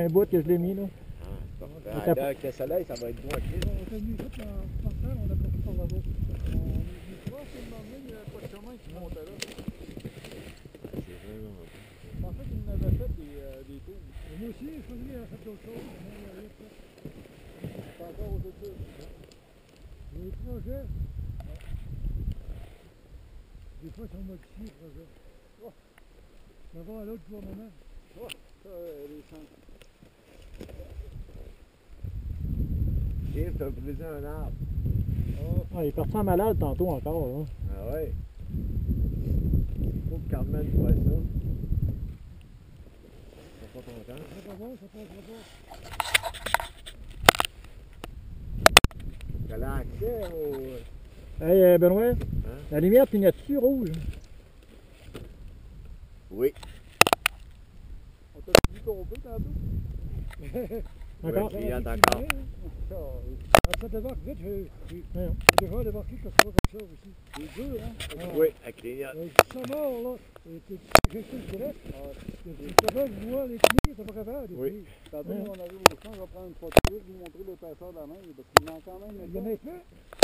un bout que je l'ai mis, là. Ah, là, avec le soleil, ça va être bon. On était venu ici par terre, on a pris par là-bas. On est venu voir, puis il n'y avait pas de chemin qui montait là. Je pensais qu'il n'avait fait des tours. Moi aussi, je faisais qu'il avait fait d'autres choses. C'est encore aux études. Les projets, des fois, ils sont modifiés, les projets. Ça va à l'autre gouvernement. Ça, les centres. James, t'as brisé un arbre. Ah, il est parti en malade tantôt encore, là. Ah ouais. Faut que Carmen voit ça. Ils sont pas contents. Ça va bon, ça passera pas. T'as l'accès au... Hey, Benoît, Hein? la lumière clignote-tu rouge? Oui. On t'a dit qu'on peut tantôt? Encore? Oui, clignote encore. Ça débarque vite, j'ai Voyons. déjà débarqué quelque chose comme ça aussi. C'est dur, hein? Oui, elle clignote. Ça mort, là. J'ai fait le direct. Tu capable de voir les knies, t'es pas capable. Oui. Tantôt, on arrive au champ, on va prendre une photo, vous montrer l'épaisseur de la main, parce qu'il manque quand même. Il y en a plein.